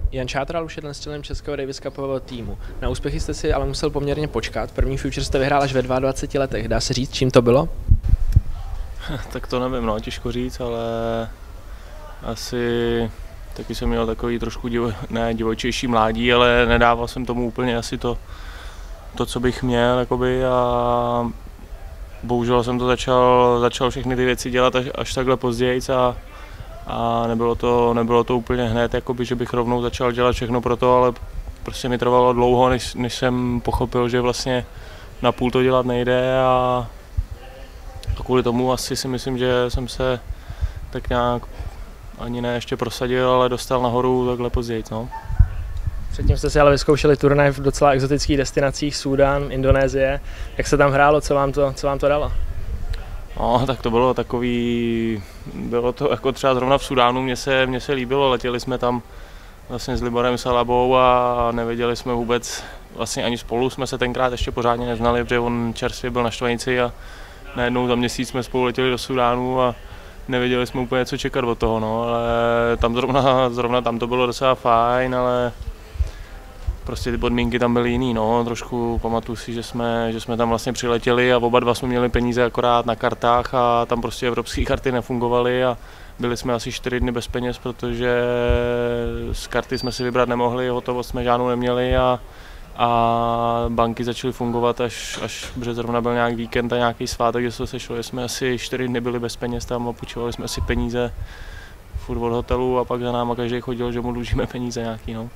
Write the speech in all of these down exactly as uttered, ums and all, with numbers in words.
Jan Šátral už je střelem českého Davis Cupového týmu. Na úspěchy jste si ale musel poměrně počkat. První Future jste vyhrál až ve dvaceti dvou letech. Dá se říct, čím to bylo? Tak to nevím, no, těžko říct, ale asi taky jsem měl takový trošku divo, ne, divočejší mládí, ale nedával jsem tomu úplně asi to, to co bych měl, jakoby, a bohužel jsem to začal, začal všechny ty věci dělat až, až takhle později a, a nebylo, to, nebylo to úplně hned, jakoby, že bych rovnou začal dělat všechno pro to, ale prostě mi trvalo dlouho, než, než jsem pochopil, že vlastně napůl to dělat nejde, a, a kvůli tomu asi si myslím, že jsem se tak nějak ani ne ještě prosadil, ale dostal nahoru takhle později. No. Předtím jste si ale vyzkoušeli turnaj v docela exotických destinacích, Súdán, Indonésie. Jak se tam hrálo, co vám to, co vám to dalo? No, tak to bylo takový, bylo to jako třeba zrovna v Súdánu, mně se, mně se líbilo, letěli jsme tam vlastně s Liborem Salabou a nevěděli jsme vůbec, vlastně ani spolu jsme se tenkrát ještě pořádně neznali, protože on čerstvě byl na Štvanici a najednou za měsíc jsme spolu letěli do Súdánu a nevěděli jsme úplně, co čekat od toho, no, ale tam zrovna, zrovna tam to bylo docela fajn, ale prostě ty podmínky tam byly jiný, no, trošku pamatuju si, že jsme, že jsme tam vlastně přiletěli a oba dva jsme měli peníze akorát na kartách a tam prostě evropské karty nefungovaly a byli jsme asi čtyři dny bez peněz, protože z karty jsme si vybrat nemohli, hotovost jsme žádnou neměli a, a banky začaly fungovat až, až protože zrovna byl nějaký víkend a nějaký svátek, že se sešlo, že jsme asi čtyři dny byli bez peněz tam a půjčovali jsme si peníze furt od hotelu a pak za náma každý chodil, že mu dlužíme peníze nějaký, no.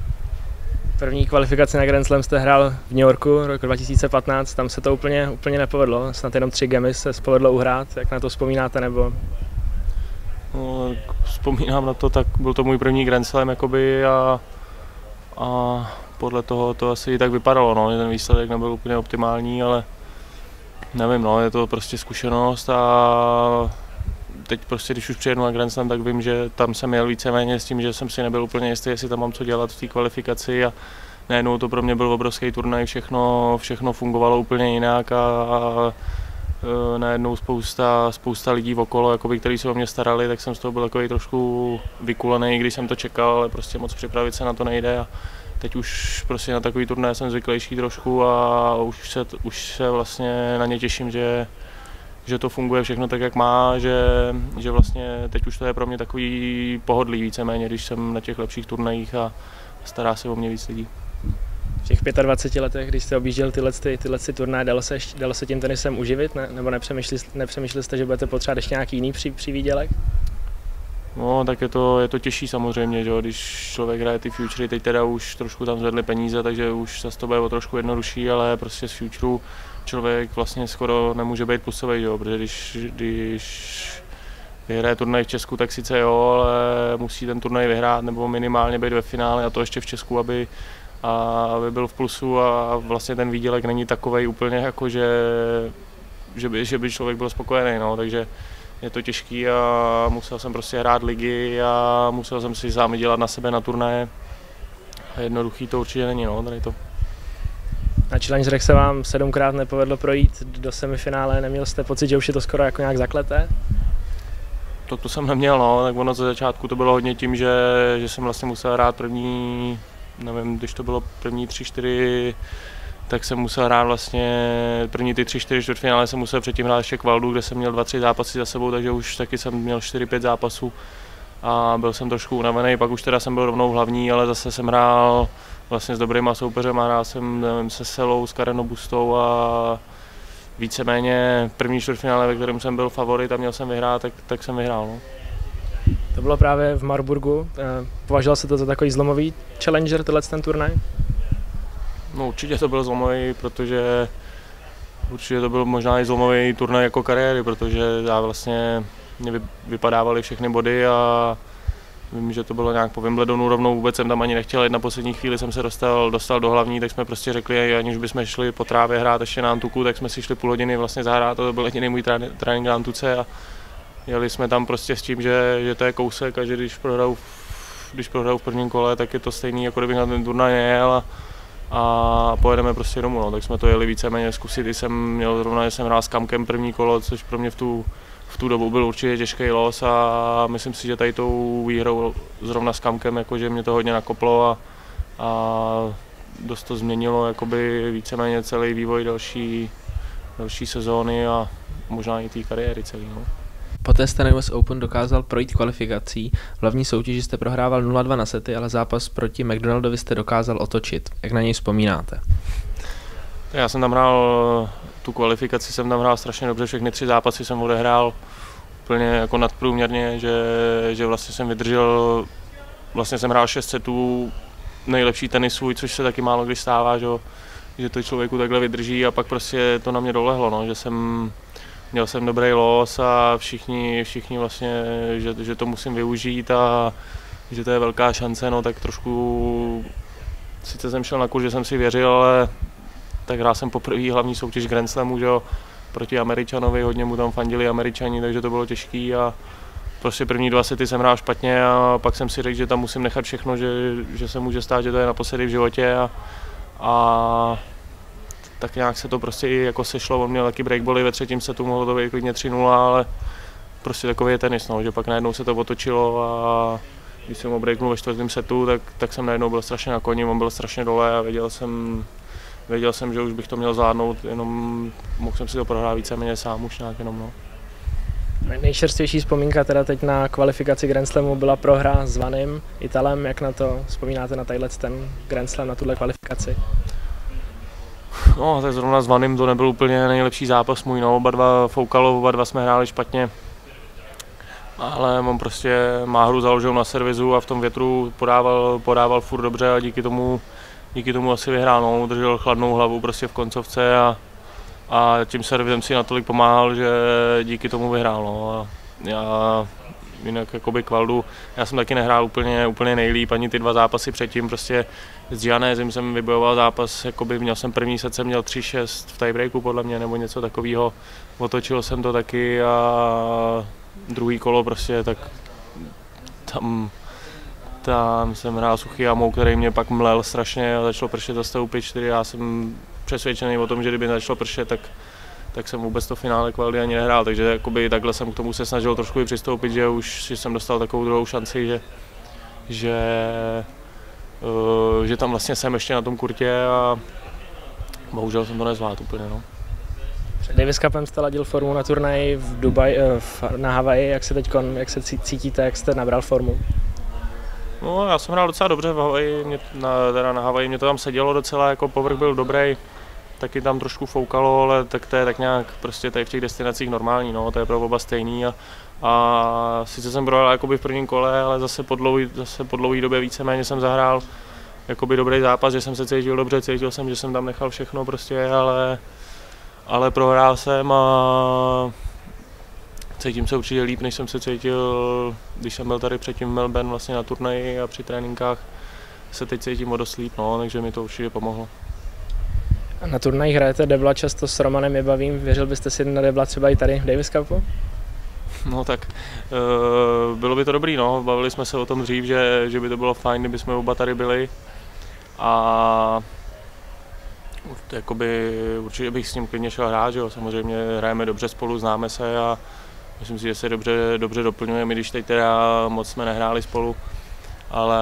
První kvalifikaci na Grand Slam jste hrál v New Yorku roku dva tisíce patnáct, tam se to úplně, úplně nepovedlo, snad jenom tři gemy se povedlo uhrát, jak na to vzpomínáte, nebo? No, vzpomínám na to, tak byl to můj první Grand Slam jakoby a, a podle toho to asi tak vypadalo, no, ten výsledek nebyl úplně optimální, ale nevím, no, je to prostě zkušenost a teď prostě, když už přijedu na Grand Slam, tak vím, že tam jsem jel víceméně s tím, že jsem si nebyl úplně jistý, jestli tam mám co dělat v té kvalifikaci a najednou to pro mě byl obrovský turnaj, všechno, všechno fungovalo úplně jinak a, a najednou spousta, spousta lidí okolo, jakoby, kteří se o mě starali, tak jsem z toho byl takový trošku vykulený, když jsem to čekal, ale prostě moc připravit se na to nejde a teď už prostě na takový turnaj jsem zvyklejší trošku a už se, už se vlastně na ně těším, že že to funguje všechno tak, jak má, že, že vlastně teď už to je pro mě takový pohodlý víceméně, když jsem na těch lepších turnajích a stará se o mě víc lidí. V těch dvaceti pěti letech, když jste objížděl tyhle, tyhle turnaje, dalo se, dalo se tím tenisem uživit, ne? Nebo nepřemýšleli, nepřemýšleli jste, že budete potřebovat ještě nějaký jiný při, přivídělek? No, tak je to, je to těžší samozřejmě, že jo? Když člověk hraje ty futury, teď teda už trošku tam zvedli peníze, takže už zase to bude o trošku jednodušší, ale prostě z futurů člověk vlastně skoro nemůže být plusový, jo? Protože když, když vyhraje turnaj v Česku, tak sice jo, ale musí ten turnaj vyhrát nebo minimálně být ve finále a to ještě v Česku, aby, a, aby byl v plusu a vlastně ten výdělek není takovej úplně jako, že, že, by, že by člověk byl spokojený, no? Takže je to těžký a musel jsem prostě hrát ligy a musel jsem si sám dělat na sebe na turnaje. A jednoduchý to určitě není, no, tady to. Na Challengerech se vám sedmkrát nepovedlo projít do semifinále, neměl jste pocit, že už je to skoro jako nějak zakleté? To, to jsem neměl, no, tak ono ze začátku to bylo hodně tím, že, že jsem vlastně musel hrát první, nevím, když to bylo první tři, čtyři, tak jsem musel hrát vlastně první ty tři, čtyři čtvrtfinále jsem musel předtím hrát ještě kvaldu, kde jsem měl dva, tři zápasy za sebou, takže už taky jsem měl čtyři, pět zápasů a byl jsem trošku unavený, pak už teda jsem byl rovnou hlavní, ale zase jsem hrál vlastně s dobrýma soupeřema, hrál jsem, nevím, se Selou, s Karenou Bustou a víceméně první čtvrtfinále, ve kterém jsem byl favorit a měl jsem vyhrát, tak, tak jsem vyhrál. No. To bylo právě v Marburgu, považoval se to za takový zlomový challenger, tenhle ten turnaj? No určitě to byl zlomový, protože určitě to byl možná i zlomový turnaj jako kariéry, protože já vlastně mě vypadávaly všechny body a vím, že to bylo nějak po Wimbledonu rovnou, vůbec jsem tam ani nechtěl jít, na poslední chvíli jsem se dostal, dostal do hlavní, tak jsme prostě řekli, aniž bychom šli po trávě hrát ještě na Antuku, tak jsme si šli půl hodiny vlastně zahrát, to byl jediný můj trénink na Antuce a jeli jsme tam prostě s tím, že, že to je kousek a že když prohraju, když prohraju v prvním kole, tak je to stejný, jako kdybych na ten turnaj nejel a, a pojedeme prostě domů, no. Tak jsme to jeli víceméně zkusit, i jsem měl zrovna, že jsem hrál s Kamkem první kolo, což pro mě v tu v tu dobu byl určitě těžký los a myslím si, že tady tou výhrou zrovna s Kamkem, jakože mě to hodně nakoplo a, a dost to změnilo jakoby víceméně celý vývoj další, další sezóny a možná i té kariéry celý. No. Poté jste na U S Open dokázal projít kvalifikací, v hlavní soutěži jste prohrával nula dva na sety, ale zápas proti McDonaldovi jste dokázal otočit. Jak na něj vzpomínáte? Já jsem tam hrál, tu kvalifikaci jsem tam hrál strašně dobře, všechny tři zápasy jsem odehrál úplně jako nadprůměrně, že, že vlastně jsem vydržel, vlastně jsem hrál šest setů, nejlepší tenis svůj, což se taky málo kdy stává, že, že to člověku takhle vydrží a pak prostě to na mě dolehlo, no, že jsem měl jsem dobrý los a všichni, všichni vlastně, že, že to musím využít a že to je velká šance, no tak trošku, sice jsem šel na kurz, že jsem si věřil, ale tak hrál jsem poprvé hlavní soutěž Grand Slamu, že, proti Američanovi, hodně mu tam fandili Američani, takže to bylo těžký a prostě první dva sety jsem hrál špatně a pak jsem si řekl, že tam musím nechat všechno, že, že se může stát, že to je naposledy v životě a, a tak nějak se to prostě jako sešlo, on měl taky breakbally ve třetím setu, mohlo to být klidně tři nula, ale prostě takový je tenis, no, že pak najednou se to otočilo a když jsem ho breaknul ve čtvrtém setu, tak, tak jsem najednou byl strašně na koni, on byl strašně dole a věděl jsem, věděl jsem, že už bych to měl zvládnout, jenom mohl jsem si to prohrát víceméně sám už nějak jenom, no. Nejčerstvější vzpomínka teda teď na kvalifikaci Grand Slamu byla prohra s Vanem Italem, jak na to vzpomínáte na tadyhle ten Grand Slam, na tuhle kvalifikaci? No, tak zrovna s Vanem to nebyl úplně nejlepší zápas můj, no, oba dva foukalo, oba dva jsme hráli špatně. Ale on prostě má hru založil na servisu a v tom větru podával, podával furt dobře a díky tomu, díky tomu asi vyhrál, no, držel chladnou hlavu prostě v koncovce a, a tím servisem si natolik pomáhal, že díky tomu vyhrál, no. A já jinak jakoby Kvaldu, já jsem taky nehrál úplně, úplně nejlíp, ani ty dva zápasy předtím, prostě s Gianézem jsem vybojoval zápas, jakoby měl jsem první set, jsem měl tři šest v tiebreaku podle mě, nebo něco takového, otočil jsem to taky a druhý kolo prostě, tak tam, tam jsem hrál s Uchiyamou, který mě pak mlel strašně a začalo pršet za upět čtyři, já jsem přesvědčený o tom, že kdyby začalo pršet, tak tak jsem vůbec to finále Kvaldy ani nehrál, takže jakoby takhle jsem k tomu se snažil trošku i přistoupit, že už že jsem dostal takovou druhou šanci, že, že, uh, že tam vlastně jsem ještě na tom kurtě a bohužel jsem to nezvládl úplně. No. Před Davis Cupem jste ladil formu na turnaji v Dubaji, na Havaji, jak se teď jak se cítíte, jak jste nabral formu? No, já jsem hrál docela dobře v Havaji, mě, na, teda na Havaji mě to tam sedělo docela, jako povrch byl dobrý. Taky tam trošku foukalo, ale tak to je tak nějak prostě tady v těch destinacích normální, no, to je pro oba stejný a, a sice jsem prohrál jakoby v prvním kole, ale zase po dlouhý, zase po dlouhý době víceméně jsem zahrál jakoby dobrý zápas, že jsem se cítil dobře, cítil jsem, že jsem tam nechal všechno prostě, ale, ale prohrál jsem a cítím se určitě líp, než jsem se cítil, když jsem byl tady předtím v Melbourne vlastně na turnaji a při tréninkách se teď cítím o dost líp, no, takže mi to určitě pomohlo. Na turnajích hrajete debla často s Romanem Jebavým, věřil byste si na debla třeba i tady v Davis Cupu? No tak uh, bylo by to dobrý, no, bavili jsme se o tom dřív, že, že by to bylo fajn, kdyby jsme oba tady byli a jakoby, určitě bych s ním klidně šel hrát, že jo, samozřejmě hrajeme dobře spolu, známe se a myslím si, že se dobře, dobře doplňujeme, když teď teda moc jsme nehráli spolu, ale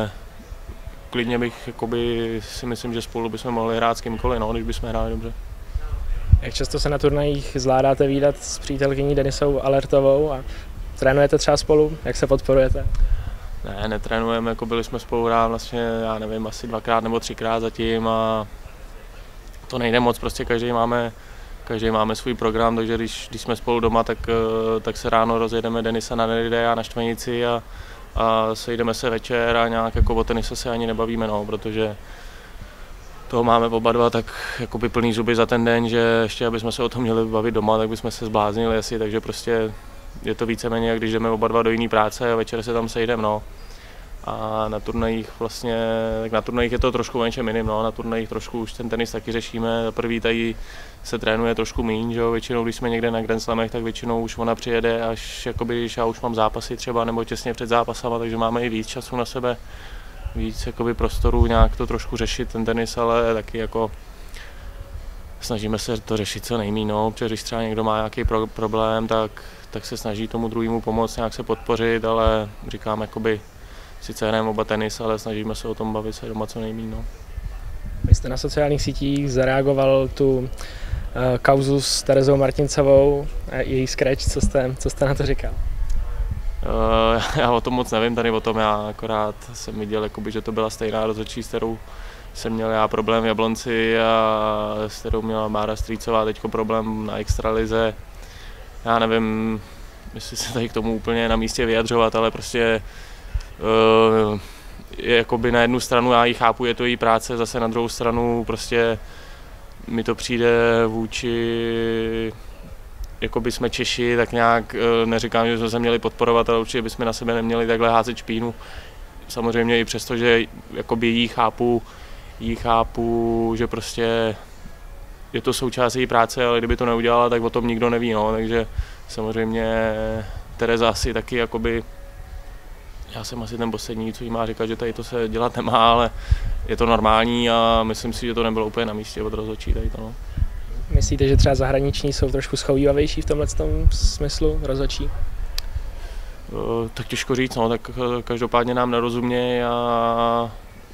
klidně bych jakoby, si myslím, že spolu bychom mohli hrát s kýmkoliv, no, když bychom hráli dobře. Jak často se na turnajích zvládáte vídat s přítelkyní Denisou Alertovou a trénujete třeba spolu? Jak se podporujete? Ne, netrénujeme, jako byli jsme spolu hrát vlastně, já nevím, asi dvakrát nebo třikrát zatím a to nejde moc, prostě každý máme, každý máme svůj program, takže když, když jsme spolu doma, tak, tak se ráno rozjedeme Denisa na Neride a na Štvenici a a sejdeme se večer a nějak jako o tenise se ani nebavíme, no, protože toho máme oba dva tak jakoby plný zuby za ten den, že ještě abychom se o tom měli bavit doma, tak bychom se zbláznili asi, takže prostě je to víceméně, jak když jdeme oba dva do jiné práce a večer se tam sejdeme, no. A na turnajích vlastně, tak na turnajích je to trošku o něčem jiným, no, na turnajích trošku už ten tenis taky řešíme, za prvý tady se trénuje trošku míň, že jo, většinou když jsme někde na Grand Slamech, tak většinou už ona přijede až jakoby, když já už mám zápasy třeba nebo těsně před zápasama, takže máme i víc času na sebe, víc jakoby prostoru nějak to trošku řešit ten tenis, ale taky jako snažíme se to řešit co nejméně, no, protože když třeba někdo má nějaký pro, problém, tak, tak se snaží tomu druhému pomoct, nějak se podpořit, ale říkám, jakoby, sice hrajeme oba tenis, ale snažíme se o tom bavit se doma co nejméně. No. Vy jste na sociálních sítích zareagoval tu uh, kauzu s Terezou Martincovou a její scratch, co jste, co jste na to říkal? Uh, já o tom moc nevím, tady o tom já akorát jsem viděl, jakoby, že to byla stejná rozhodčí, s kterou jsem měl já problém v Jablonci a s kterou měla Bára Strýcová teď problém na extralize. Já nevím, jestli se tady k tomu úplně na místě vyjadřovat, ale prostě uh, je jakoby na jednu stranu já ji chápu, je to její práce, zase na druhou stranu prostě mi to přijde vůči, jakoby jsme Češi, tak nějak neříkám, že jsme se měli podporovat, ale určitě bychom na sebe neměli takhle házet špínu. Samozřejmě i přesto, že jakoby jí chápu, jí chápu, že prostě je to součást její práce, ale kdyby to neudělala, tak o tom nikdo neví, no. Takže samozřejmě Tereza asi taky jakoby, já jsem asi ten poslední, co jí má říkat, že tady to se dělat nemá, ale je to normální a myslím si, že to nebylo úplně na místě od rozhodčí tady to, no. Myslíte, že třeba zahraniční jsou trošku schovývavější v tomhle smyslu rozhodčí? Tak těžko říct, no, tak každopádně nám nerozumějí a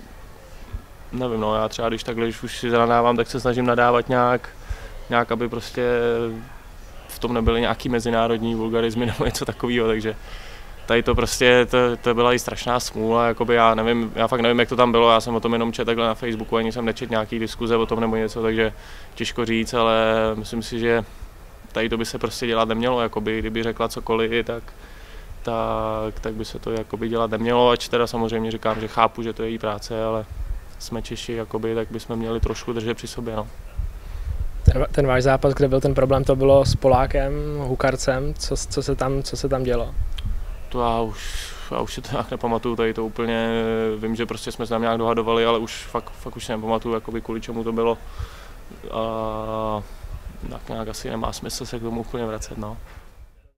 nevím, no, já třeba když takhle, když už si zanadávám, tak se snažím nadávat nějak, nějak, aby prostě v tom nebyly nějaký mezinárodní vulgarizmy nebo něco takového, takže tady to prostě, to, to byla i strašná smůla, jakoby já nevím, já fakt nevím, jak to tam bylo, já jsem o tom jenom četl takhle na Facebooku, ani jsem nečetl nějaký diskuze o tom nebo něco, takže těžko říct, ale myslím si, že tady to by se prostě dělat nemělo, jakoby, kdyby řekla cokoliv, tak, tak, tak by se to jakoby dělat nemělo, ač teda samozřejmě říkám, že chápu, že to je její práce, ale jsme Češi, jakoby, tak bychom měli trošku držet při sobě, no. Ten, ten váš zápas, kde byl ten problém, to bylo s Polákem, Hukarcem, co, co, se, tam, co se tam dělo? To já už, já už si to nějak nepamatuju, tady to úplně, vím, že prostě jsme se tam nějak dohadovali, ale už fakt, fakt už si nepamatuju, jakoby kvůli čemu to bylo. A tak nějak asi nemá smysl se k tomu úplně vracet, no.